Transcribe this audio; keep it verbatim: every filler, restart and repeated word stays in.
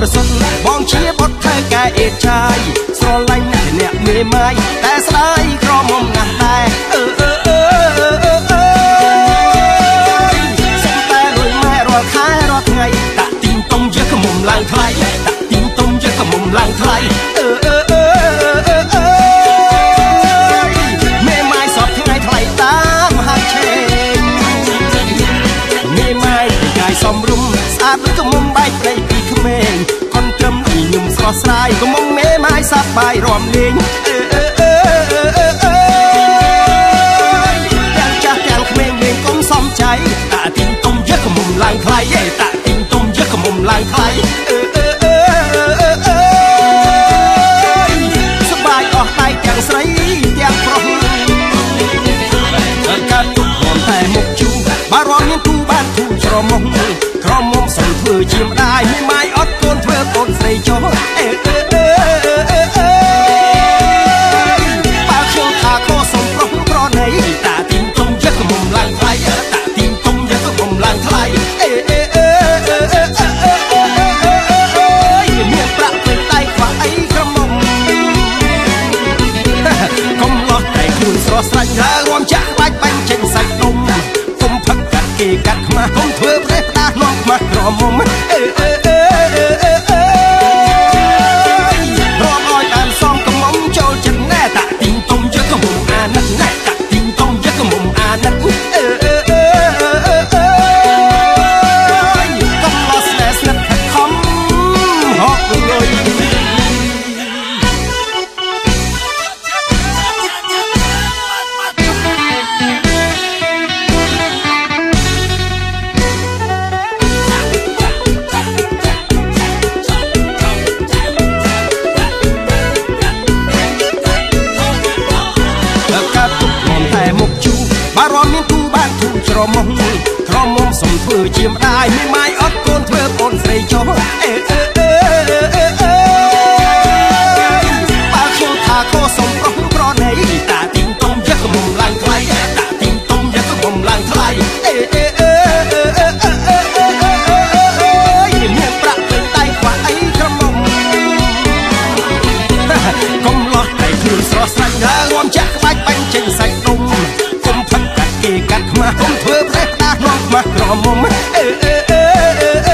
រិសុទ្ធបងជាបុត្រធ្វើការអេតចាយស្រឡាញ់អ្នកមេម៉ាយតែស្ដាយក្រមុំណាស់ដែរអឺអឺអឺអឺសុំតែលុយម៉ែរាល់ខែរាល់ថ្ងៃតាក់ទីងតុំយកកុំឡើងថ្លៃតាក់ទីងតុំយកកុំឡើងថ្លៃអឺអឺអឺអឺមេម៉ាយសពថ្ងៃថ្លៃតាមហាងឆេងមេម៉ាយកាយសំរុំស្អាតដូចកុំបែកប្តីពីក្មេងកូនត្រឹមពីញឹមស្រស់ស្រាយកុំមេម៉ាយសាប់បាយរំលេងអឺអឺអឺអឺទាំងចាស់ទាំងក្មេងលេងកុំសំចៃតាទីងតុំយកកុំឡើងថ្លៃតាទីងតុំយកកុំឡើងថ្លៃអឺអឺអឺអឺសប្បាយអស់ដៃទាំងស្រីទាំងប្រុសកាត់ទុករំតែមុខជូបារម្ភមានគូបានធូរស្រមុំក្រមុំសុំធ្វើជាម្ដាយមានម៉ាយអត់កូនធ្វើកូនស្រីចុះអេអឺអឺអឺអឺបើខ្ញុំថាខុសសុំប្រុសប្រណីតាទីងតុំយកកុំឡើងថ្លៃតាទីងតុំយកកុំឡើងថ្លៃអេអឺអឺអឺអឺមានប្រាក់ពេញដៃខ្វះអីក្រមុំកុំលោះតែខ្លួនស្រស់ស្រាច់ហើរំចាក់បាច់បាញ់ចេញសាច់ដុំកុំផឹកកាត់គេកាត់ខ្មាស់កុំធ្វើប្រេះផ្ដាស់នាំខ្មាស់ក្រមុំអឺអឺអឺអឺអឺរំឲ្យតាមសំកុំមុំចូលចិត្តណែតាទីងតុំយកកុំអាណិតណែតាទីងតុំយកកុំអាណិតអឺអឺអឺអឺអឺកុំលោះស្នេហ៍ស្និទ្ធខិតខំហកលុយបារម្ភមានគូបានធូរច្រមុំក្រមុំសុំធ្វើជាម្ដាយមានម៉ាយអត់កូនធ្វើកូនស្រីចុះអេអឺអឺអឺអឺបើខ្ញុំថាខុសសុំប្រុសប្រណីតាទីងតុំយកកុំឡើងថ្លៃតាទីងតុំយកកុំឡើងថ្លៃអេអឺអឺអឺអឺអឺមានប្រាក់ពេញដៃខ្វះអីក្រមុំកុំលោះតែខ្លួនស្រស់ស្រាច់ដើររួមចាក់ក្បាច់បាញ់ចេញសាច់ដុំគេកាត់ខ្មាស់កុំធ្វើប្រេះផ្ដាស់នាំខ្មាស់ក្រមុំអឺអឺអឺ